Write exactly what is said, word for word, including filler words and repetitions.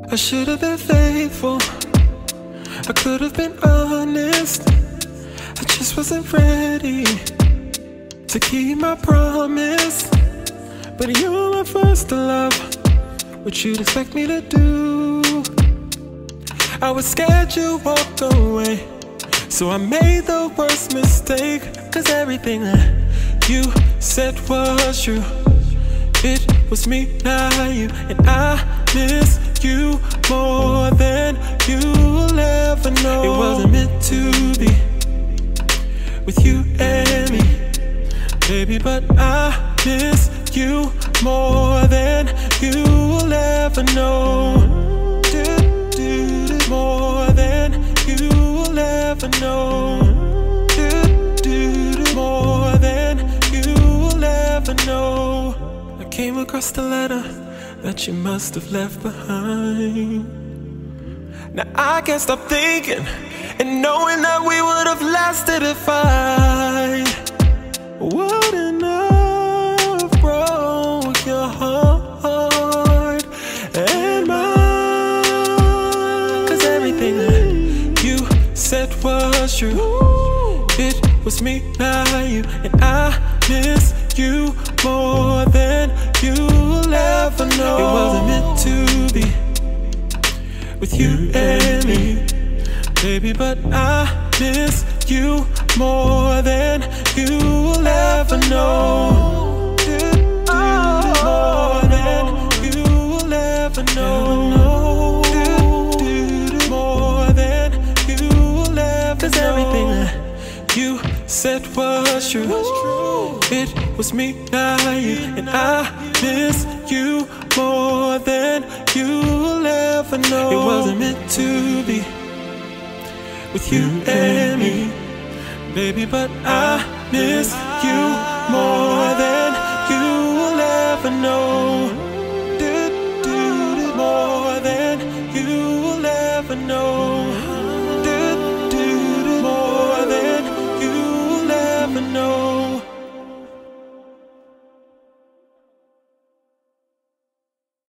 I should have been faithful, I could have been honest. I just wasn't ready to keep my promise. But you were my first love, what you'd expect me to do? I was scared you'd walk away, so I made the worst mistake. Cause everything that you said was true. It was me, not you, and I miss you more than you'll ever know. It wasn't meant to be with you and me, baby, but I miss you more than you'll ever know. Do, do, more than you'll ever know. Do, do, more than you'll ever know. I came across the letter that you must have left behind. Now I can't stop thinking and knowing that we would have lasted if I wouldn't have broke your heart and mine. Cause everything that you said was true. It was me, not you, and I miss you more than you'll ever know. It wasn't meant to be with you and me, baby, but I miss you more than you'll ever know. More than you'll ever know. More than you'll ever know. Cause everything that you said was true. It was me, not you, and I miss you more than you'll ever know. It wasn't meant to be with you and me, baby, but I miss you